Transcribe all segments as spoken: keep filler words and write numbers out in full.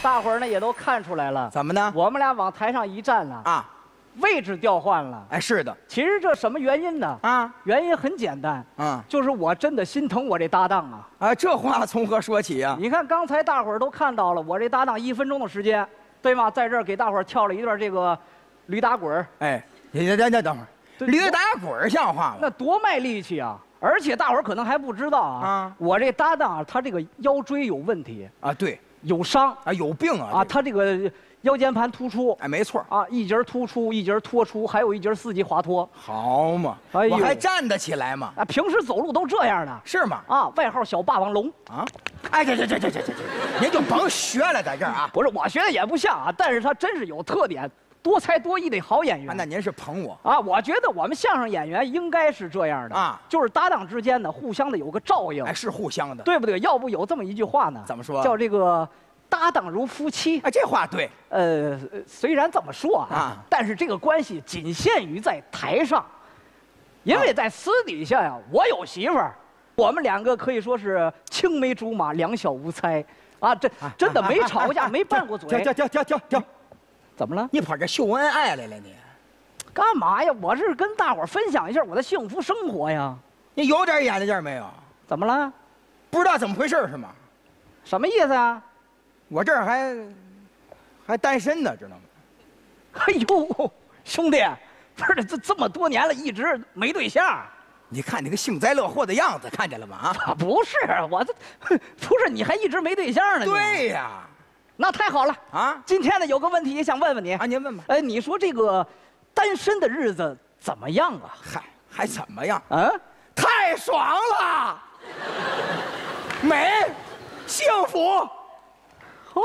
大伙儿呢也都看出来了， 怎么呢？ 我们俩往台上一站呢， 啊， 位置调换了。 哎，是的。 其实这什么原因呢？ 啊， 原因很简单， 嗯， 就是我真的心疼我这搭档啊。 啊，这话从何说起呀？ 你看刚才大伙儿都看到了，我这搭档一分钟的时间，对吗？在这儿给大伙儿跳了一段这个驴打滚儿。 哎，等等等等会儿，驴打滚儿像话吗？ 那多卖力气啊！而且大伙儿可能还不知道啊， 啊我这搭档啊，他这个腰椎有问题， 啊，对， 有伤啊，有病啊！ 啊，他这个腰间盘突出， 哎，没错啊，一节突出，一节脱出，还有一节四级滑脱。 好嘛， 哎呦我还站得起来吗？ 啊，平时走路都这样的。 是吗？ 啊，外号小霸王龙。 啊，哎，这这这这这这这，您就甭学了，在这儿啊。 不是，我学的也不像啊，但是他真是有特点，多才多艺的好演员。 啊，那您是捧我啊，我觉得我们相声演员应该是这样的啊， 就是搭档之间呢，互相的有个照应， 哎，是互相的， 对不对？要不有这么一句话呢？ 怎么说？ 叫这个搭档如夫妻。 哎，这话对。 呃，虽然这么说啊， 啊但是这个关系仅限于在台上，因为在私底下呀，我有媳妇儿，我们两个可以说是青梅竹马，两小无猜啊，这真的没吵过架，没拌过嘴。 停停停停停！ 怎么了？ 你跑这秀恩爱来了你？ 干嘛呀？我是跟大伙儿分享一下我的幸福生活呀。 你有点眼力劲儿没有？ 怎么了？ 不知道怎么回事是吗？ 什么意思啊？ 我这儿还还单身呢，知道吗？ 哎呦，兄弟，不是这这么多年了，一直没对象。 你看你个幸灾乐祸的样子，看见了吗？啊， 啊，不是我这，不是你还一直没对象呢？ 对呀。 那太好了啊！ 今天呢，有个问题想问问你啊，您问吧。 哎，你说这个单身的日子怎么样啊？ 嗨，还怎么样？ 啊， 太爽了，美，幸福。 嚯！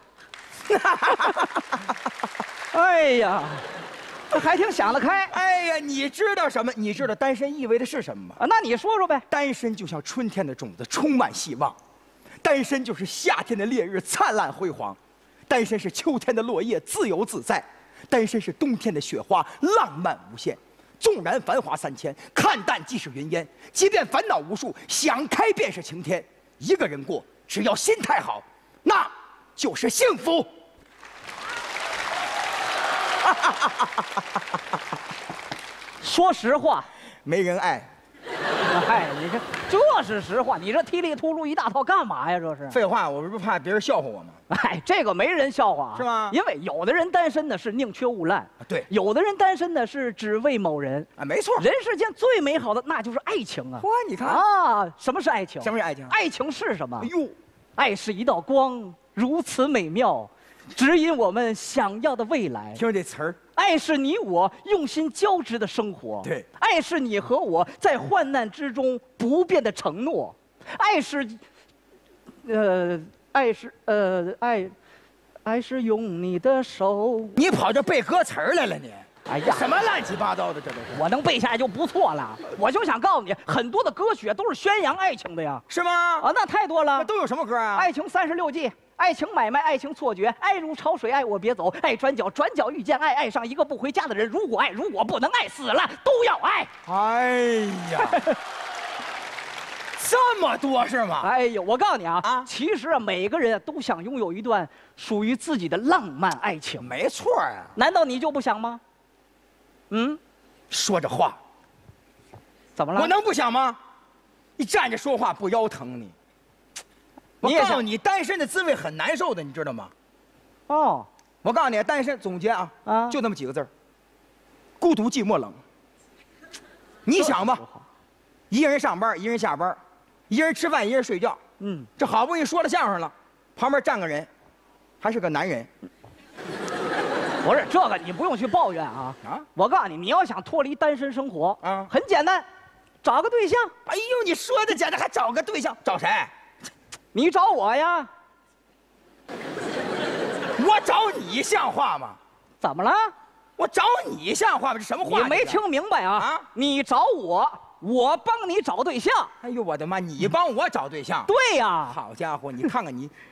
哎呀，这还挺想得开。 哎呀，你知道什么？你知道单身意味着是什么吗？ 啊，那你说说呗。 单身就像春天的种子，充满希望；单身就是夏天的烈日，灿烂辉煌；单身是秋天的落叶，自由自在；单身是冬天的雪花，浪漫无限。纵然繁华三千，看淡即是云烟；即便烦恼无数，想开便是晴天。一个人过，只要心态好，那就是幸福。 说实话， 没人爱。 哎，你这这是实话，你这踢里秃噜一大套干嘛呀？这是废话，我不是怕别人笑话我吗？ 哎，这个没人笑话， 是吗？ 因为有的人单身呢是宁缺毋滥， 对； 有的人单身呢是只为某人啊，没错。 人世间最美好的那就是爱情啊！ 嚯，你看啊，什么是爱情？ 什么是爱情？ 爱情是什么？ 哎呦， 爱是一道光，如此美妙，指引我们想要的未来。 听这词儿。 爱是你我用心交织的生活， 对； 爱是你和我在患难之中不变的承诺，爱是，呃，爱是呃爱，爱是用你的手。 你跑这背歌词儿来了你？ 哎呀， 什么乱七八糟的，这都是。 我能背下来就不错了。我就想告诉你，很多的歌曲都是宣扬爱情的呀。 是吗？ 啊，那太多了。 那都有什么歌啊？ 爱情三十六计。爱情买卖，爱情错觉，爱如潮水，爱我别走，爱转角，转角遇见爱，爱上一个不回家的人。如果爱，如果不能爱，死了都要爱。 哎呀，这么多是吗？ 哎呦，我告诉你啊， 啊， 其实啊，每个人都想拥有一段属于自己的浪漫爱情。 没错啊， 难道你就不想吗？嗯， 说这话， 怎么了？ 我能不想吗？你站着说话不腰疼你？我你也想告诉你，单身的滋味很难受的，你知道吗？ 哦， 我告诉你，单身总结啊， 啊就那么几个字儿：孤独、寂寞、冷。你想吧，一个人上班，一个人下班，一个人吃饭，一个人睡觉。 嗯， 这好不容易说了相声了，旁边站个人，还是个男人。 不是这个，你不用去抱怨啊。 啊， 我告诉你，你要想脱离单身生活啊， 很简单，找个对象。 哎呦，你说的简单，还找个对象？找谁？ 你找我呀？ 我找你像话吗？ 怎么了？ 我找你像话吗？这什么话？ 你没听明白啊？ 啊！ 你找我，我帮你找对象。 哎呦我的妈！你帮我找对象？ 对呀。 好家伙，你看看你，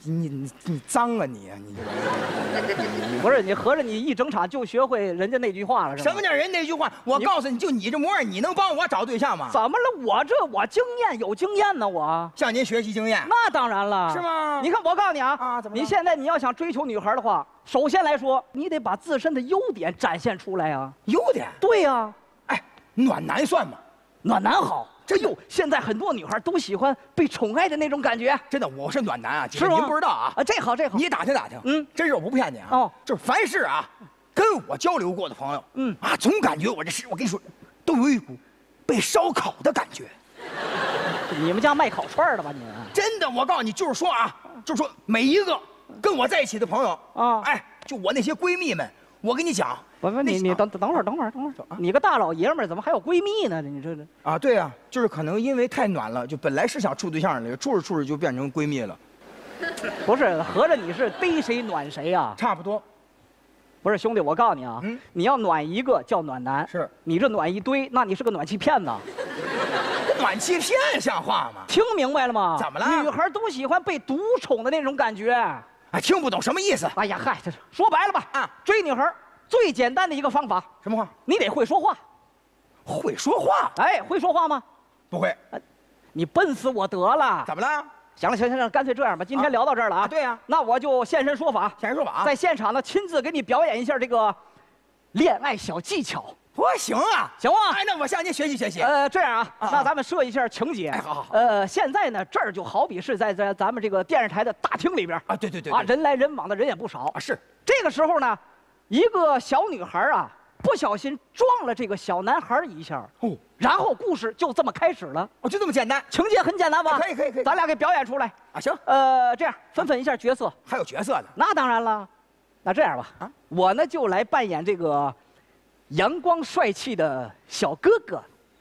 你你你脏啊你你不是你合着你一整场就学会人家那句话了是吗？ 什么叫人那句话？我告诉你，就你这模样，你能帮我找对象吗？ 怎么了？我这我经验有经验呢，我向您学习经验。 那当然了， 是吗你看我告诉你啊， 啊怎么了你现在你要想追求女孩的话，首先来说，你得把自身的优点展现出来啊。 优点？ 对呀、啊， 哎，暖男算吗？ 暖男好。这哟，现在很多女孩都喜欢被宠爱的那种感觉。 真的，我是暖男啊，姐是吗？ 您不知道啊？ 啊，这好这好， 你打听打听。 嗯， 真是我不骗你啊。 哦， 就是凡是啊，跟我交流过的朋友， 嗯啊，总感觉我这是我跟你说，都有一股被烧烤的感觉。 你们家卖烤串的吧你？ 真的，我告诉你，就是说啊，就是说每一个跟我在一起的朋友啊， 哎，就我那些闺蜜们，我跟你讲， 不不，你你等等会儿等会儿等会儿，你个大老爷们儿怎么还有闺蜜呢？你这这啊，对啊，就是可能因为太暖了，就本来是想处对象的，处着处着就变成闺蜜了。 不是，合着你是逮谁暖谁呀？ 差不多。 不是兄弟，我告诉你啊， 嗯你要暖一个叫暖男， 是你这暖一堆，那你是个暖气片子。 暖气片像话吗？ 听明白了吗？ 怎么了女孩都喜欢被独宠的那种感觉。 哎，听不懂什么意思？ 哎呀嗨，这是说白了吧？ 啊， 追女孩最简单的一个方法， 什么话？ 你得会说话。 会说话？ 哎，会说话吗？ 不会。 你笨死我得了。 怎么了？ 行了行行行，干脆这样吧，今天聊到这儿了啊。 啊对呀那我就现身说法， 现身说法啊在现场呢亲自给你表演一下这个恋爱小技巧。 我行啊， 行吗？ 哎，那我向您学习学习。 呃，这样啊， 啊那咱们设一下情节。 哎好好好呃，现在呢，这儿就好比是在在咱们这个电视台的大厅里边啊，对对对啊， 对人来人往的人也不少啊，。是这个时候呢，一个小女孩啊，不小心撞了这个小男孩一下， 哦然后故事就这么开始了。 哦，就这么简单情节很简单吧？ 啊可以可以可以咱俩给表演出来。 啊？行， 呃，这样分分一下角色。 还有角色呢。 那当然了，那这样吧， 啊我呢就来扮演这个阳光帅气的小哥哥。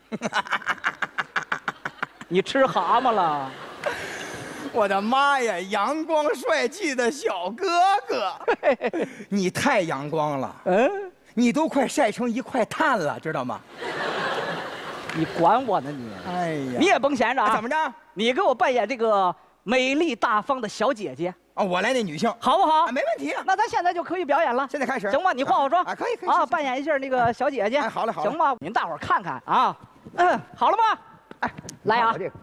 你吃蛤蟆了？ 我的妈呀，阳光帅气的小哥哥，你太阳光了， 嗯， 你都快晒成一块炭了，知道吗？ 你管我呢你？ 哎呀， 你也甭闲着啊！ 怎么着？ 你给我扮演这个美丽大方的小姐姐， 哦，我来那女性， 好不好？ 啊，没问题啊。 那咱现在就可以表演了。 现在开始行吧？你化化妆啊，可以可以啊， 行行扮演一下那个小姐姐。 哎好嘞好嘞行吧？您大伙儿看看啊，嗯，好了吗？ 哎， 来啊我这个，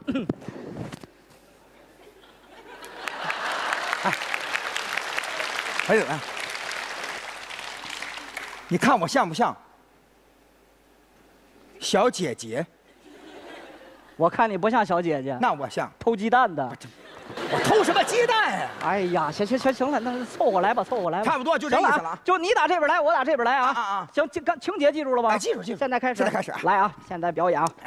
哎，还有呢，你看我像不像小姐姐？ 我看你不像小姐姐， 那我像， 偷鸡蛋的。 我偷什么鸡蛋呀？ 哎呀，行行行行了，那凑合来吧，凑合来吧。 差不多就这意行啊思了啊。 就你打这边来，我打这边来啊。 啊啊啊行，情情节记住了吧？ 哎记住记住现在开始， 现在开始啊来啊！现在表演啊。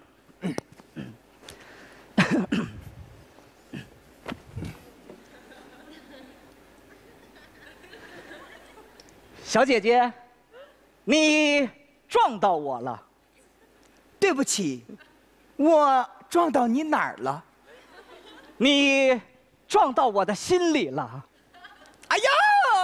小姐姐，你撞到我了。 对不起，我撞到你哪儿了？ 你撞到我的心里了。 哎呀！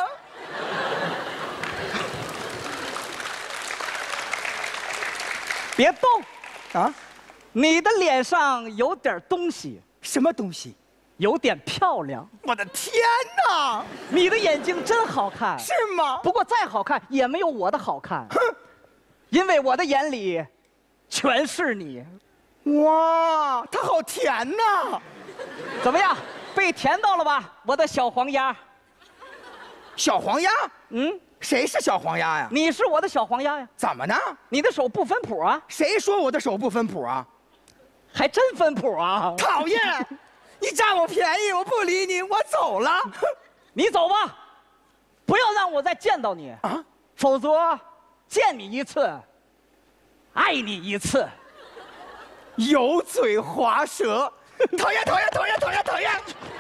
别动， 啊， 你的脸上有点东西， 什么东西？ 有点漂亮。 我的天哪！ 你的眼睛真好看， 是吗？ 不过再好看也没有我的好看，因为我的眼里全是你。 哇，它好甜呐！ 怎么样，被甜到了吧，我的小黄鸭？ 小黄鸭？ 嗯， 谁是小黄鸭呀？ 你是我的小黄鸭呀。 怎么呢？ 你的手不分谱啊？ 谁说我的手不分谱啊？ 还真分谱啊！ 讨厌！你占我便宜，我不理你，我走了。 你走吧，不要让我再见到你啊！ 否则见你一次，爱你一次。 油嘴滑舌，讨厌讨厌讨厌讨厌讨厌！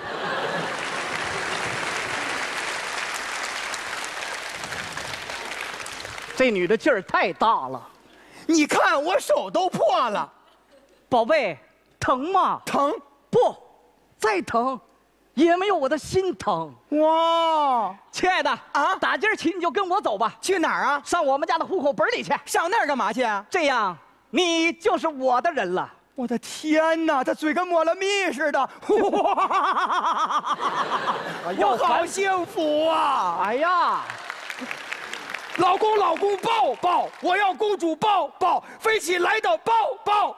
这女的劲儿太大了， 你看我手都破了， 宝贝，疼吗？ 疼！ 不，再疼，也没有我的心疼。 哇！ 亲爱的啊打今儿起你就跟我走吧， 去哪儿啊？ 上我们家的户口本里去， 上那儿干嘛去啊？ 这样你就是我的人了。 我的天哪，他嘴跟抹了蜜似的，我好幸福啊！ 哎呀， 老公，老公抱抱，我要公主抱抱，飞起来的抱抱，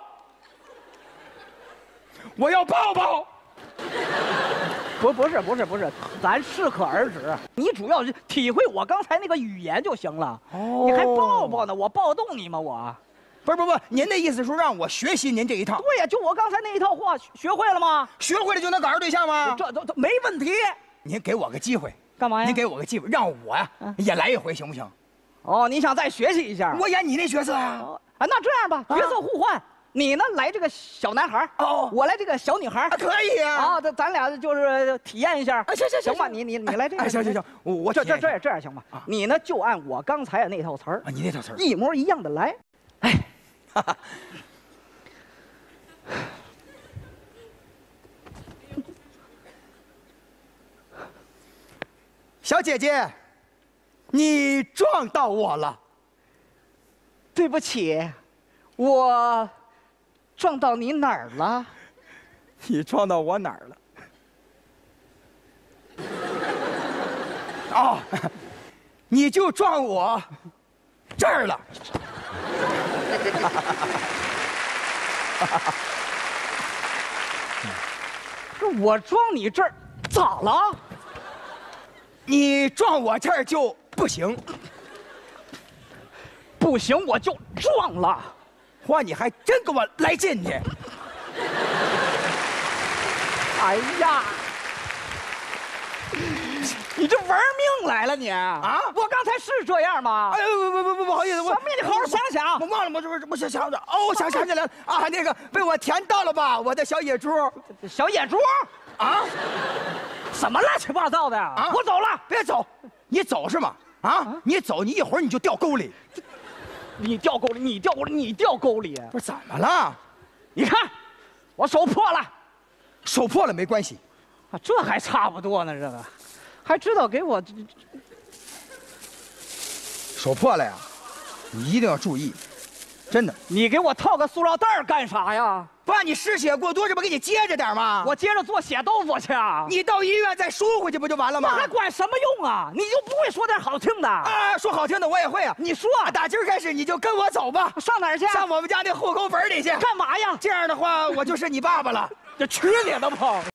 我要抱抱。 不不是不是不是，咱适可而止。你主要是体会我刚才那个语言就行了。哦，你还抱抱呢？我抱动你吗？我。 不是不不，您的意思是让我学习您这一套？ 对呀，就我刚才那一套话，学会了吗？ 学会了就能搞上对象吗？ 这都都没问题。 您给我个机会， 干嘛呀？ 您给我个机会，让我呀、啊、也来一回，行不行？ 哦，你想再学习一下？ 我演你那角色呀、 啊。啊，那这样吧，角色互换，啊、你呢来这个小男孩，哦，我来这个小女孩， 啊、可以呀。 啊，咱咱俩就是体验一下。 啊，行行行， 行吧，你你你来这个。 哎，行行行，我我这这这样这样行吧？啊，你呢就按我刚才那套词儿啊，你那套词儿一模一样的来。哎。 小姐姐，你撞到我了。 对不起，我撞到你哪儿了？ 你撞到我哪儿了？哦，你就撞我这儿了。 我撞你这儿咋了？ 你撞我这儿就不行， 不行我就撞了。 哇，你还真给我来劲去！ 哎呀，你这玩命来了你啊！我刚才是这样吗？ 哎不不不不不好意思，我什么你好好想想。 我忘了，我这我想想着，哦，想想起来了啊，那个被我甜到了吧，我的小野猪， 小野猪啊。 什么乱七八糟的呀！啊，我走了， 别走，你走是吗？啊，啊你走，你一会儿你就掉沟里。 你掉沟里，你掉沟里，你掉沟里。 不是怎么了？ 你看，我手破了， 手破了没关系， 啊，这还差不多呢，这个，还知道给我手破了呀，你一定要注意，真的。 你给我套个塑料袋干啥呀？ 爸，你失血过多，这不给你接着点吗？ 我接着做血豆腐去啊！ 你到医院再输回去不就完了吗？ 那还管什么用啊？你就不会说点好听的啊？说好听的我也会啊。 你说， 打今儿开始你就跟我走吧。 上哪儿去？ 上我们家那户口本里去。 干嘛呀？ 这样的话，我就是你爸爸了。 这去你的吧！